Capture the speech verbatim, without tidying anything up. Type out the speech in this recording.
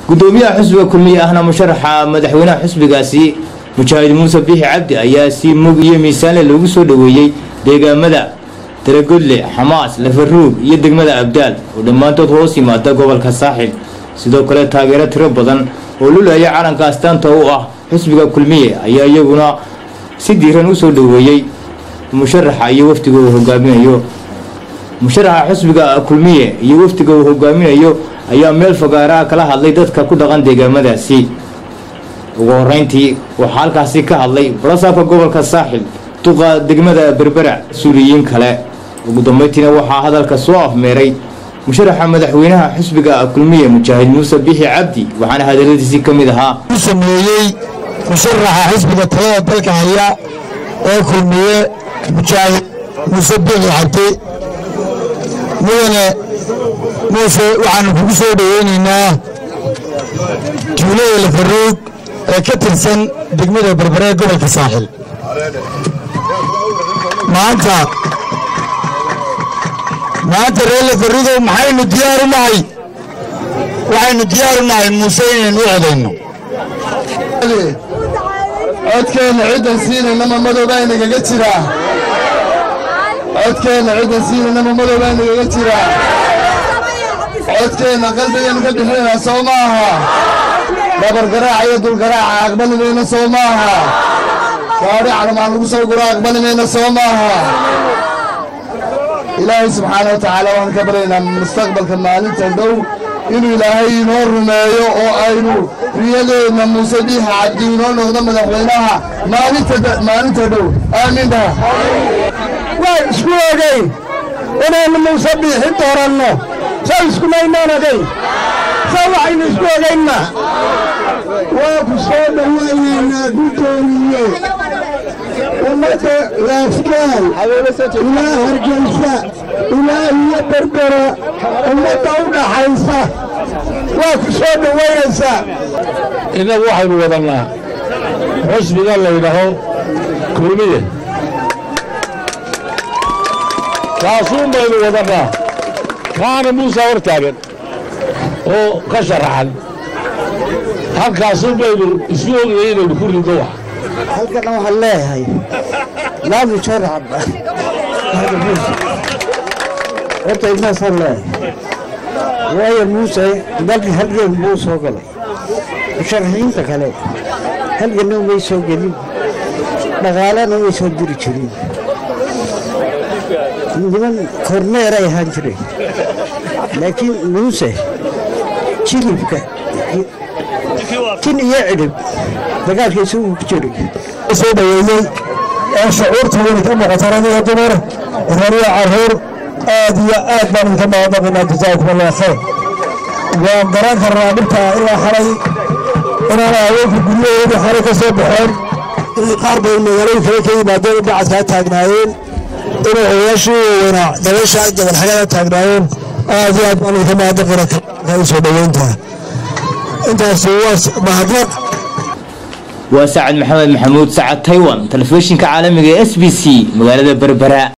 gudoomiyaha xisbiga kulmiye ahna musharaxa madaxweynaha xisbigaasi mujaahid muuse biixi cabdi ayaa si mug iyo miisaan leh loogu soo dhaweeyay deegaamada Taragodle, Xamaas, Lafaruug iyo degmada Abdaal oo dhamaantood hoos yimaada gobolka Saaxil. sidoo kale taageero tiro badan oo lulaya calanka astaanta u ah xisbiga kulmiye ayaa iyaguna si diiran u soo dhaweeyay musharaxa iyo waftiga uu hogaaminayo. musharaxa xisbiga kulmiye iyo waftiga uu hogaaminayo ayaa meel fagaara kala hadlay dadka ku dhaqan deegaamadaasi. ugu horeyntii waxa halkaasi ka hadlay barasaabka gobolka Saaxil, duqa degmada Berbera, suuliyiin kale. ugu dambeyntiina waxaa hadalka soo afmeeray musharaxa madaxweynaha xisbiga kulmiye mujaahid muuse biixi cabdi waxaana hadaladiisii ka mid ahaa sameeyay musharaxa xisbiga talada dalka haya ee kulmiye mujaahid muuse biixi cabdi. mudane muuse waxaanu kugu soo dhaweynaynaa tuulada Lafaruug ee ka tirsan degmada Berbera ee gobolka Saaxil. maanta maanta reer Lafaruug maxaynu diyaar u nahay waxaynu diyaar u nahay muuse inaynu u codayno. codkeena ciidan siinayna ma madowba inagaga jira codkeena ciidan siinayna ma madowba inagaga jira codkeena qalbigeena ka bixinayna soo maaha dabar garaac iyo dul garaaca aqbalinayna soo maaha gaari calamaan lagu soo guro aqbalinayna soo maaha. ilaahay subxaanahu wa tacaala waan ka baryaynaa mustaqbalka maalinta dhow inuu ilaahay inoo rumeeyo oo aynu riyadeena muuse biixi cabdi inoo noqdo madaxweynaha maalinta maalinta dhow. aamin dhaha. waan isku ogay inaynu muuse biixi dooranno saa isku maynaan ogay saa waxaynu isku ogayna waa ku soo dhawaynaynaa gudoomiye ummadda laafgaal ilaa hargeysa ilaa iyo berbera ummadda u dhaxaysa waa ku soo dhawaynaysaa. innagu waxaynu wadannaa xisbiga la yidhaaho kulmiye kaasuun baynu wadannaa kaana muuse hor taagan oo ka sharaxan halkaasuun baynu isu ogayay inaynu ku rido wax halkan waxaan leeyahay laabu sharcaba horta intaasaan leeyahay waayo muuse dalka halgan buu soo galay musharaxiinta kale halganna umay soo gelin dhaqaalana umay soo diri jirin niman korneer ay ahaan jireen laakiin muuse jilibka tin iyo cidhib dagaalkiisa uu ku jiray soo dhaweeyay oo shucuurta weyn ka muuqata rag iyo dumar reer iyo carruur aad iyo aad baan ka mahadnaqaynaa jazaakum allah khayr. waan garan karnaa dhibta ilaa xalay inaan haweenka guryahoodii xalay ka soo baxeen in qaar bay magaalooyin kale ka yimaadeen dhinacaas kaa taagnaayeen inay odayaashii weynaa dabaysha jabal xagada taagnaayeen aad iyo aad baan ka mahadnaqaynaa soo dhaweynta intaas waa mahadnaq. وسعد محمد محمود سعد تايوان تلفزيون كعالمي اس بي سي مقالة بربراء.